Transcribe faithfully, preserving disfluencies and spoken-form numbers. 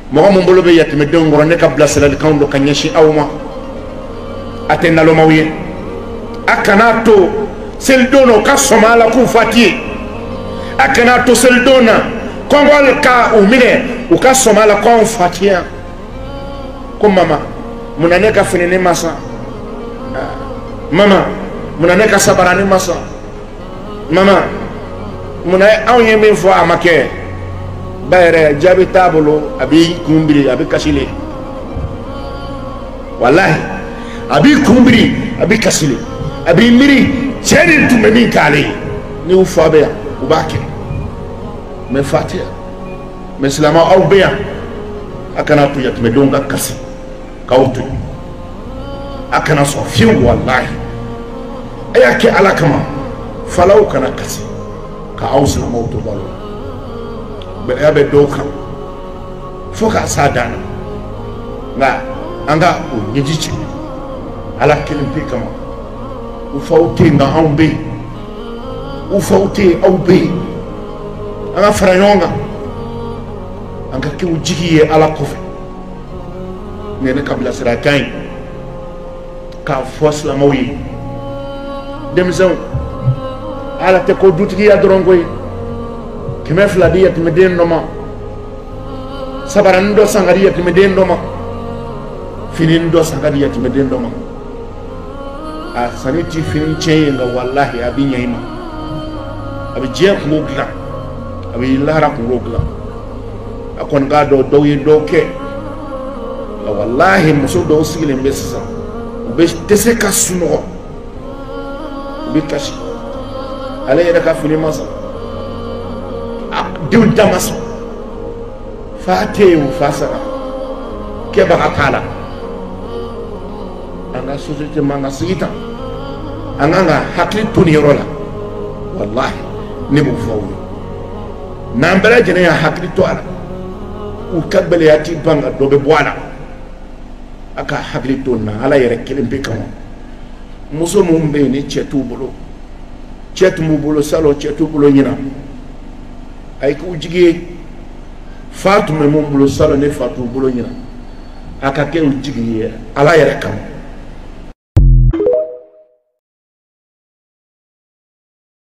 mo mo mbolo be yatime de ngoro ne ka blasela kan do kanyeshi awma atena lo mawiye akana to seldono ka somala ku fati akana to seldona kongol ka umine uka somala ko fatia ko mama munane ka finene masa mama munane ka sabarani masa mama munay awye min fo amake bayre jabi tabolo abi kumbiri abi kasile wallahi abi kumbiri abi kasile abi miri cheri tume min kale ni ufa be ubake me fatia me salama au be akana tu yatme donga kasi kautu akana so fi wallahi ayake alakama falau kana kasi ka ausna mautu balo be abe doka foka sadana nga anga o nyijichi ala kilimpi kama u fawte nga ambe u fawte awbe anga faranyonga anga ki ujigiye ala kofe nene kabla sira kain ka fosla mawi demzon ala te ko dutigi ya drongoy kime fladiya time den noma sabaran do sangariya time den noma finin do sangariya time den noma a saniti finin cheye nga wallahi abinya ima abi je ko gla abi lara ko gla akon ga do do yi do ke wallahi muso do sigile mbesa be tese kasuno be kashi ala yada ka fini masa diw damas fatewu fasara ke baka kala anga société manga sita anga nga hakli tuni rola wallahi ne bu fawu nambara jene ya hakli to ala u kabale yati banga do be bwana aka hakli to na ala yere kelimbe kama muso mum be ni chetu bolo chetu mu bolo salo chetu bolo nyina ay ko jigi fatu me mum bolo salo ne fatu bolo nyina aka ke u jigi ala yere kama